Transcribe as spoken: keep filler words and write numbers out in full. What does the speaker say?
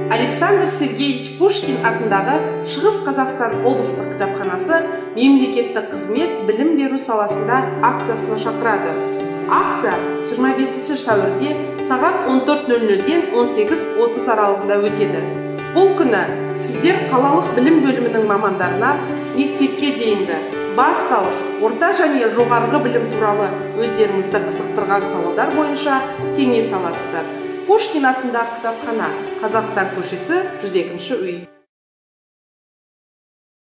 Александр Сергеевич Пушкин атындағы Шығыс Қазақстан облыстық кітапханасы мемлекеттік қызмет білім беру саласында акциясына шақырады. Акция жиырма бесінші сәуірде сағат он төрт нөл нөлден он сегіз отыз аралығында өтеді. Бұл күні сіздер қалалық білім бөлімінің мамандарына мектепке дейінгі, бастауыш, орта және жоғарғы білім туралы өздеріңізді қызықтырған сауалдар бойынша кеңес аласыздар. Пушкин атындағы кітапхана, Қазақстан көшесі, жүз екінші үй.